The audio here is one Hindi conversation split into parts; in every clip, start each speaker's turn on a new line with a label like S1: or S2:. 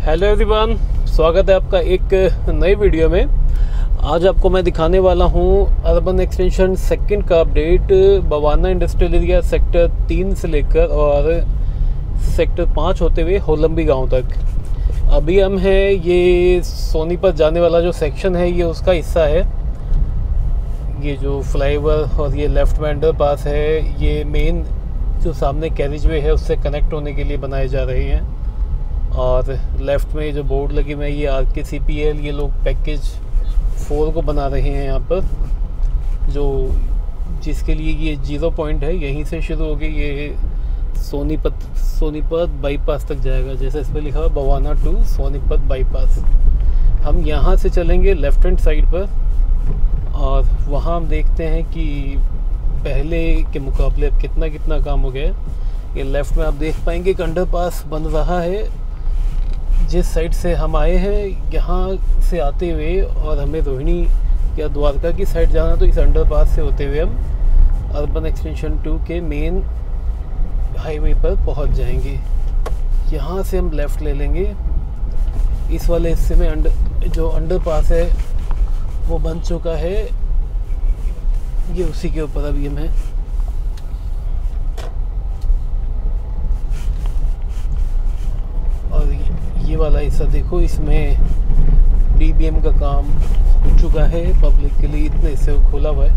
S1: हेलो एवरीवन, स्वागत है आपका एक नई वीडियो में। आज आपको मैं दिखाने वाला हूँ अर्बन एक्सटेंशन सेकंड का update Bawana industrial area sector 3 से लेकर और सेक्टर 5 होते हुए होलंबी गांव तक। अभी हम हैं ये सोनीपत जाने वाला जो सेक्शन है ये उसका हिस्सा है। ये जो फ्लाईओवर और ये लेफ्ट में अंडरपास है, ये मेन जो सामने कैरिज वे है उससे कनेक्ट होने के लिए बनाए जा रहे हैं। और लेफ़्ट में जो बोर्ड लगे हुए हैं ये RKCPL, ये लोग पैकेज 4 को बना रहे हैं यहाँ पर, जो जिसके लिए ये 0 पॉइंट है। यहीं से शुरू हो गई, ये सोनीपत बाईपास तक जाएगा। जैसे इस पर लिखा हुआ बवाना टू सोनीपत बाईपास। हम यहाँ से चलेंगे लेफ़्ट हैंड साइड पर और वहाँ हम देखते हैं कि पहले के मुकाबले अब कितना काम हो गया है। ये लेफ़्ट में आप देख पाएंगे कि अंडरपास बन रहा है। जिस साइड से हम आए हैं यहाँ से आते हुए और हमें रोहिणी या द्वारका की साइड जाना, तो इस अंडरपास से होते हुए हम अर्बन एक्सटेंशन 2 के मेन हाईवे पर पहुंच जाएंगे। यहाँ से हम लेफ़्ट ले लेंगे। इस वाले हिस्से में जो अंडरपास है वो बन चुका है, ये उसी के ऊपर अभी हम हैं। और ये वाला हिस्सा देखो, इसमें DBM का काम हो चुका है, पब्लिक के लिए इतने हिस्से को खोला हुआ है।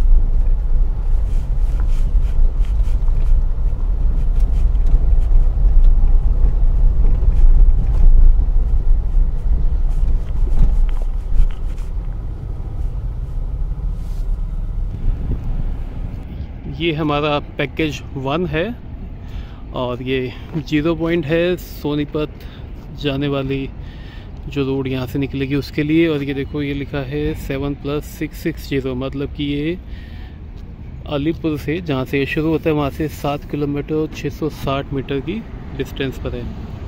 S1: ये हमारा पैकेज 1 है और ये 0 पॉइंट है सोनीपत जाने वाली जो रोड यहाँ से निकलेगी उसके लिए। और ये देखो, ये लिखा है 7+660, मतलब कि ये अलीपुर से जहाँ से ये शुरू होता है वहाँ से 7 किलोमीटर और 660 मीटर की डिस्टेंस पर है।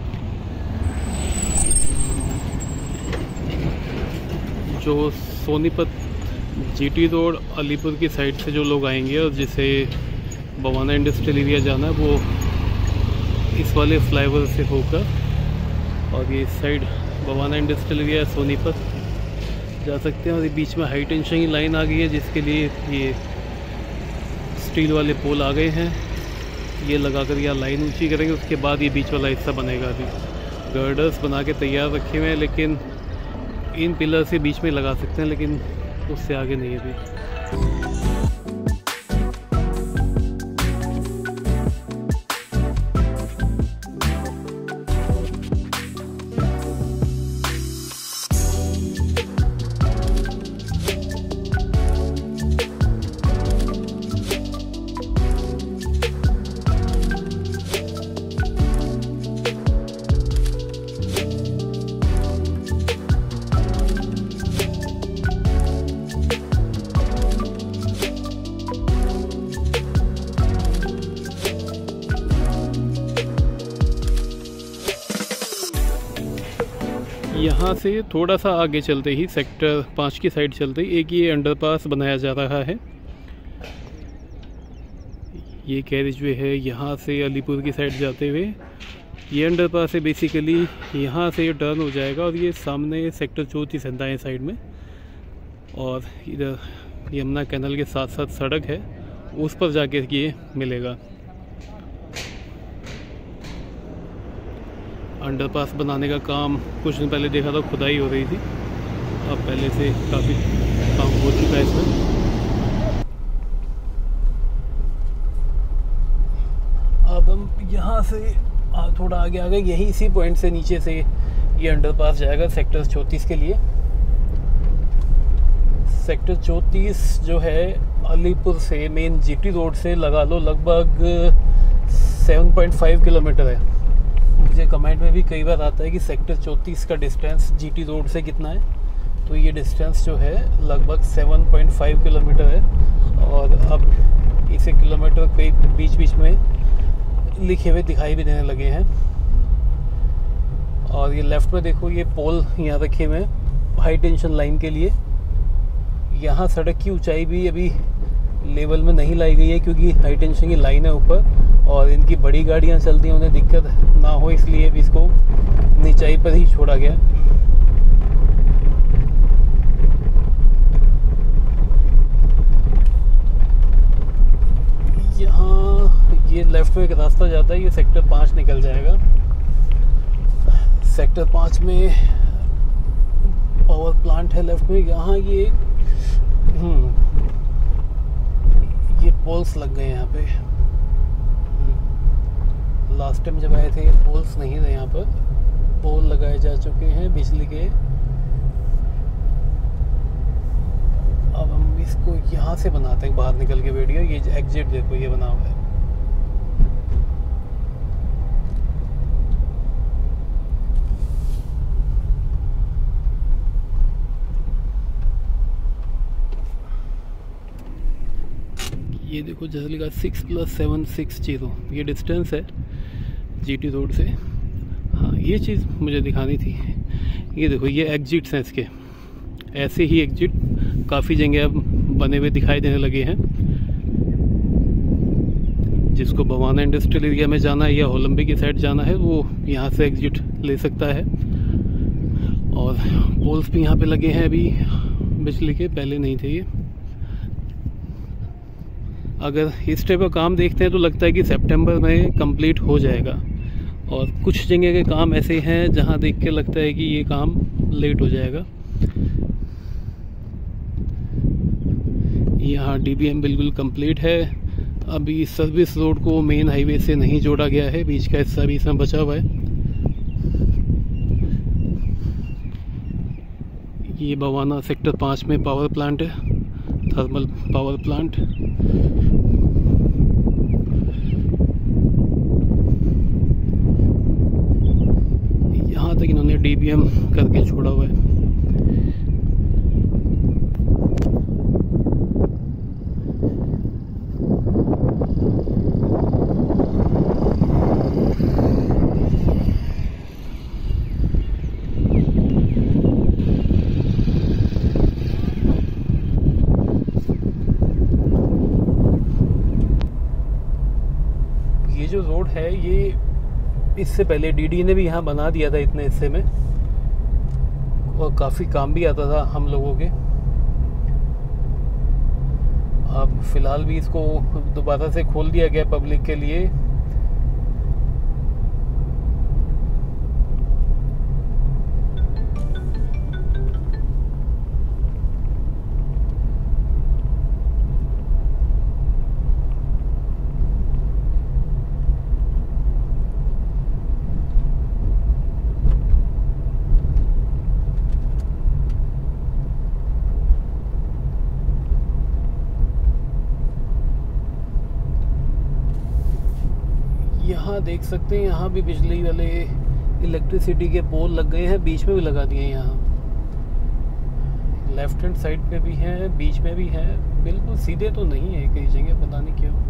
S1: जो सोनीपत GT रोड अलीपुर की साइड से जो लोग आएंगे और जिसे बवाना इंडस्ट्रियल एरिया जाना है, वो इस वाले फ्लाईओवर से होकर और ये इस side Bawana industrial area Sonipat जा सकते हैं। और ये बीच में हाई टेंशन की लाइन आ गई है, जिसके लिए ये स्टील वाले पोल आ गए हैं। ये लगाकर यहाँ लाइन ऊंची करेंगे, उसके बाद ये बीच वाला हिस्सा बनेगा। अभी गर्डर्स बना के तैयार रखे हुए हैं, लेकिन इन पिलर से बीच में लगा सकते हैं, लेकिन उससे आगे नहीं है अभी। यहाँ से थोड़ा सा आगे चलते ही सेक्टर 5 की साइड चलते ही एक ये अंडरपास बनाया जा रहा है। ये कैरिज वे है, यहाँ से अलीपुर की साइड जाते हुए ये अंडरपास है। बेसिकली यहाँ से ये टर्न हो जाएगा और ये सामने सेक्टर 34 है दाएं साइड में। और इधर यमुना कैनल के साथ साथ सड़क है, उस पर जाके ये मिलेगा। अंडरपास बनाने का काम कुछ दिन पहले देखा था, खुदाई हो रही थी। अब पहले से काफ़ी काम हो चुका है इसमें। अब हम यहाँ से थोड़ा आगे आ गए, यही इसी पॉइंट से नीचे से ये अंडरपास जाएगा सेक्टर 34 के लिए। सेक्टर 34 जो है अलीपुर से मेन GT रोड से लगा लो लगभग 7.5 किलोमीटर है। मुझे कमेंट में भी कई बार आता है कि सेक्टर 34 का डिस्टेंस GT रोड से कितना है, तो ये डिस्टेंस जो है लगभग 7.5 किलोमीटर है। और अब इसे किलोमीटर कई बीच बीच में लिखे हुए दिखाई भी देने लगे हैं। और ये लेफ़्ट में देखो, ये पोल यहाँ रखे हुए हैं हाई टेंशन लाइन के लिए। यहाँ सड़क की ऊंचाई भी अभी लेवल में नहीं लाई गई है क्योंकि हाई टेंशन की लाइन है ऊपर और इनकी बड़ी गाड़ियां चलती हैं, उन्हें दिक्कत ना हो इसलिए भी इसको नीचाई पर ही छोड़ा गया। यहाँ ये लेफ्ट में एक रास्ता जाता है, ये सेक्टर 5 निकल जाएगा। सेक्टर 5 में पावर प्लांट है लेफ्ट में। यहाँ ये पोल्स लग गए यहाँ पे। लास्ट टाइम जब आए थे पोल्स नहीं थे, यहाँ पर पोल लगाए जा चुके हैं बिजली के। अब हम इसको यहाँ से बनाते हैं बाहर निकल के वीडियो। ये एग्जिट देखो ये बना हुआ है। ये देखो जैसे लिखा 6+760 ये डिस्टेंस है जीटी रोड से। हाँ ये चीज़ मुझे दिखानी थी। ये देखो ये एग्जिट्स हैं इसके, ऐसे ही एग्जिट काफ़ी जगह अब बने हुए दिखाई देने लगे हैं। जिसको बवाना इंडस्ट्रियल एरिया में जाना है या होलंबे की साइड जाना है वो यहाँ से एग्जिट ले सकता है। और पोल्स भी यहाँ पे लगे हैं अभी बिजली के, पहले नहीं थे ये। अगर इस टाइप का काम देखते हैं तो लगता है कि सितंबर में कंप्लीट हो जाएगा। और कुछ जगह के काम ऐसे हैं जहां देख के लगता है कि ये काम लेट हो जाएगा। यहाँ डीबीएम बिल्कुल कंप्लीट है। अभी सर्विस रोड को मेन हाईवे से नहीं जोड़ा गया है, बीच का हिस्सा भी इसमें बचा हुआ है। ये बवाना सेक्टर 5 में पावर प्लांट है, थर्मल पावर प्लांट। यहाँ तक इन्होंने डीबीएम करके छोड़ा हुआ है। ये जो रोड है ये इससे पहले डीडी ने भी यहाँ बना दिया था इतने हिस्से में, और काफ़ी काम भी आता था हम लोगों के। अब फिलहाल भी इसको दोबारा से खोल दिया गया पब्लिक के लिए। यहाँ देख सकते हैं यहाँ भी बिजली वाले इलेक्ट्रिसिटी के पोल लग गए हैं, बीच में भी लगा दिए हैं। यहाँ लेफ्ट हैंड साइड पे भी हैं, बीच में भी हैं, बिल्कुल सीधे तो नहीं है कई जगह, पता नहीं क्यों।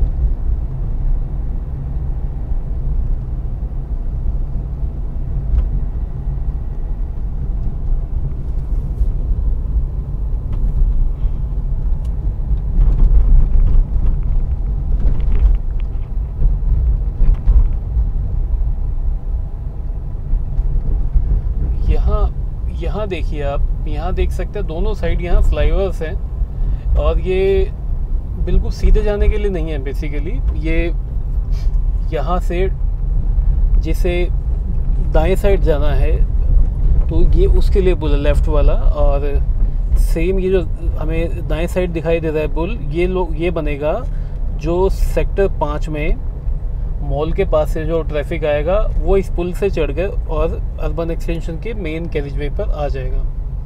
S1: यहाँ देखिए आप, यहाँ देख सकते हैं दोनों साइड यहाँ फ्लाईओवर्स हैं, और ये बिल्कुल सीधे जाने के लिए नहीं है। बेसिकली ये यहाँ से जिसे दाएं साइड जाना है तो ये उसके लिए पुल है लेफ़्ट वाला, और सेम ये जो हमें दाएं साइड दिखाई दे रहा है पुल, ये बनेगा जो सेक्टर 5 में मॉल के पास से जो ट्रैफिक आएगा वो इस पुल से चढ़ गए और अर्बन एक्सटेंशन के मेन कैरिजवे पर आ जाएगा।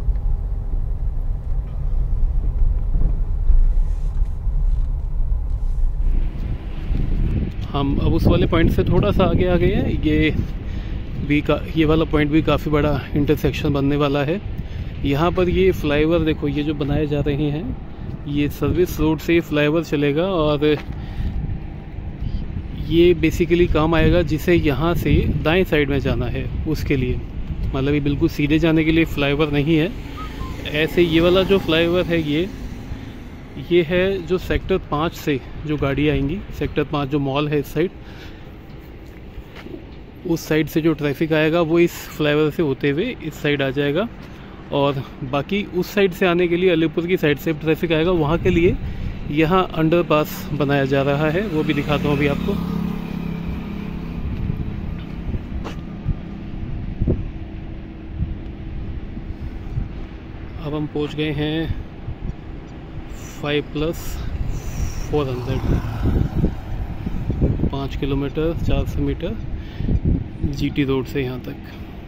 S1: हम अब उस वाले पॉइंट से थोड़ा सा आगे आ गए हैं। ये वाला पॉइंट भी काफ़ी बड़ा इंटरसेक्शन बनने वाला है। यहाँ पर ये फ्लाईओवर देखो, ये जो बनाए जा रहे हैं ये सर्विस रोड से फ्लाईओवर चलेगा, और ये बेसिकली काम आएगा जिसे यहाँ से दाएं साइड में जाना है उसके लिए। मतलब ये बिल्कुल सीधे जाने के लिए फ्लाईओवर नहीं है। ऐसे ये वाला जो फ्लाईओवर है ये ये है जो सेक्टर 5 से जो गाड़ी आएंगी, सेक्टर 5 जो मॉल है इस साइड, उस साइड से जो ट्रैफिक आएगा वो इस फ्लाईओवर से होते हुए इस साइड आ जाएगा। और बाकी उस साइड से आने के लिए अलीपुर की साइड से ट्रैफिक आएगा, वहाँ के लिए यहाँ अंडरपास बनाया जा रहा है, वो भी दिखाता हूँ अभी आपको। अब हम पहुँच गए हैं 5+400, 5 किलोमीटर 400 मीटर जीटी रोड से यहाँ तक।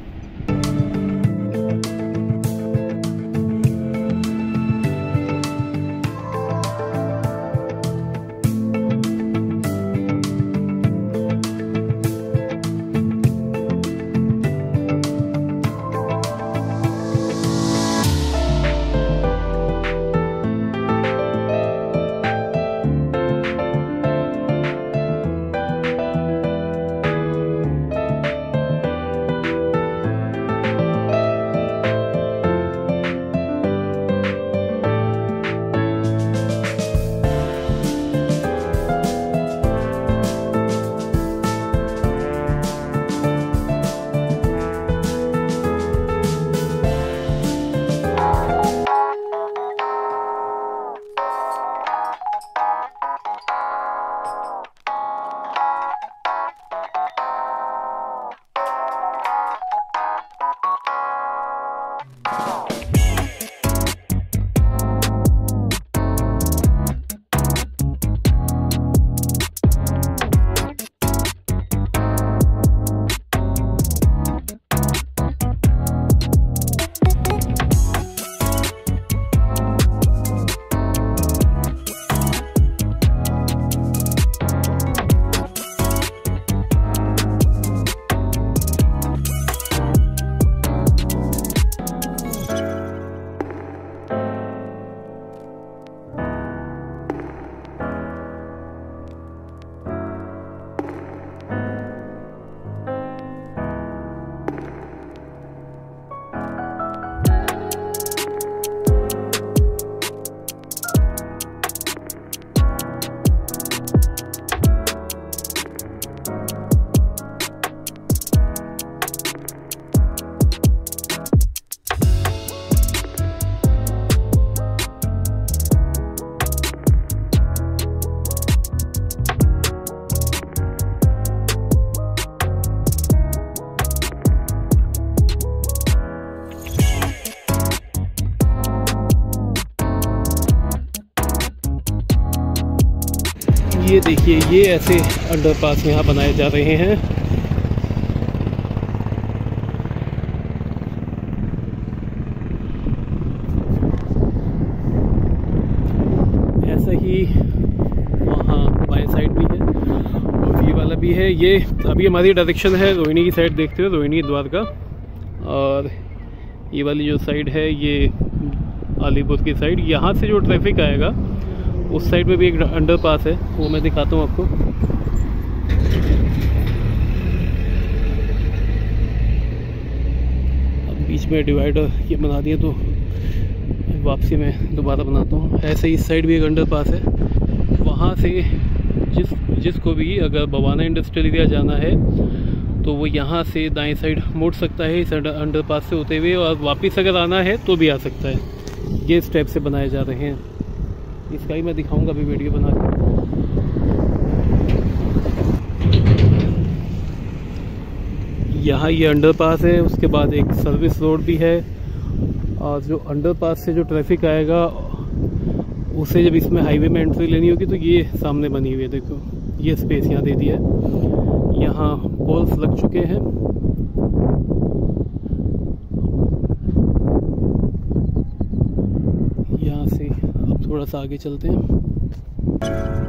S1: ये देखिए, ये ऐसे अंडरपास यहाँ बनाए जा रहे हैं। ऐसा ही वहाँ बाएं साइड भी है और ये वाला भी है। ये अभी हमारी डायरेक्शन है रोहिणी की साइड, देखते हो, रोहिणी द्वारका। और ये वाली जो साइड है ये अलीपुर की साइड। यहाँ से जो ट्रैफिक आएगा उस साइड में भी एक अंडरपास है, वो मैं दिखाता हूँ आपको। अब बीच में डिवाइडर ये बना दिया, तो वापसी में दोबारा बनाता हूँ। ऐसे इस साइड भी एक अंडरपास है। वहाँ से जिसको भी अगर बवाना इंडस्ट्रियल एरिया जाना है तो वो यहाँ से दाएं साइड मुड़ सकता है इस अंडरपास से होते हुए, और वापस अगर आना है तो भी आ सकता है। ये स्टेप से बनाए जा रहे हैं। इसका ही मैं दिखाऊंगा अभी वीडियो बना के। यहाँ ये अंडरपास है, उसके बाद एक सर्विस रोड भी है। और जो अंडरपास से जो ट्रैफिक आएगा उसे जब इसमें हाईवे में एंट्री लेनी होगी तो ये सामने बनी हुई है, देखो ये स्पेस यहाँ दे दिया है। यहाँ पोल्स लग चुके हैं। यहाँ से अब थोड़ा सा आगे चलते हैं।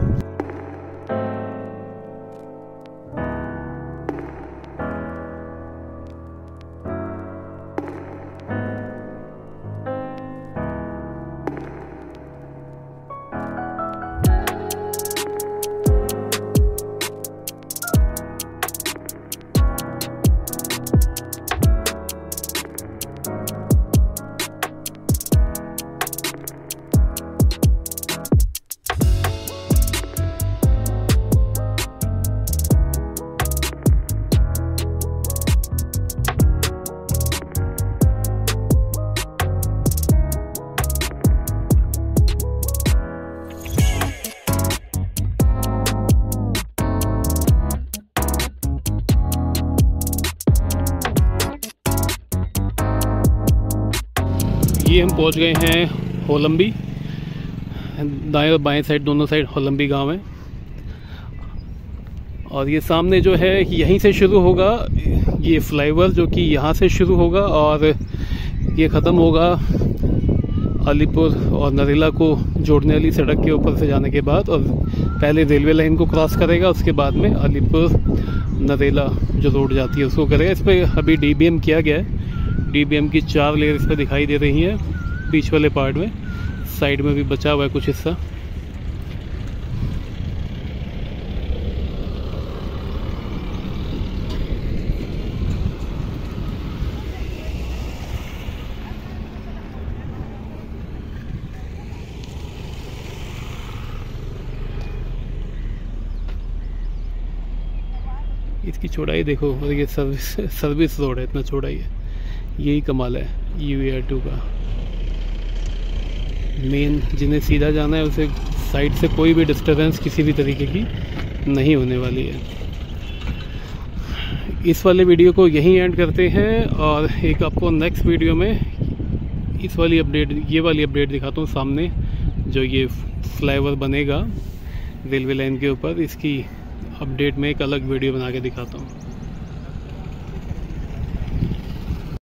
S1: ये हम पहुंच गए हैं होलंबी। दाएं और बाएं साइड दोनों साइड होलंबी गांव है। और ये सामने जो है यहीं से शुरू होगा ये फ्लाईओवर, जो कि यहाँ से शुरू होगा और ये ख़त्म होगा अलीपुर और नरेला को जोड़ने वाली सड़क के ऊपर से जाने के बाद, और पहले रेलवे लाइन को क्रॉस करेगा, उसके बाद में अलीपुर नरेला जो रोड जाती है उसको करेगा। इस पर अभी DBM किया गया है। DBM की 4 लेयर इस पर दिखाई दे रही हैं बीच वाले पार्ट में। साइड में भी बचा हुआ है कुछ हिस्सा। इसकी चौड़ाई देखो, और ये सर्विस रोड है, इतना चौड़ाई है। यही कमाल है UER2 का। मेन जिन्हें सीधा जाना है उसे साइड से कोई भी डिस्टर्बेंस किसी भी तरीके की नहीं होने वाली है। इस वाले वीडियो को यहीं एंड करते हैं और एक आपको नेक्स्ट वीडियो में ये वाली अपडेट दिखाता हूँ। सामने जो ये फ्लाईओवर बनेगा रेलवे लाइन के ऊपर, इसकी अपडेट में एक अलग वीडियो बना के दिखाता हूँ।